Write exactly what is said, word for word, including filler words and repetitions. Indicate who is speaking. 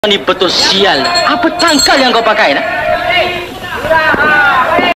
Speaker 1: Ini betul sial. Apa tangkal yang kau pakai nak?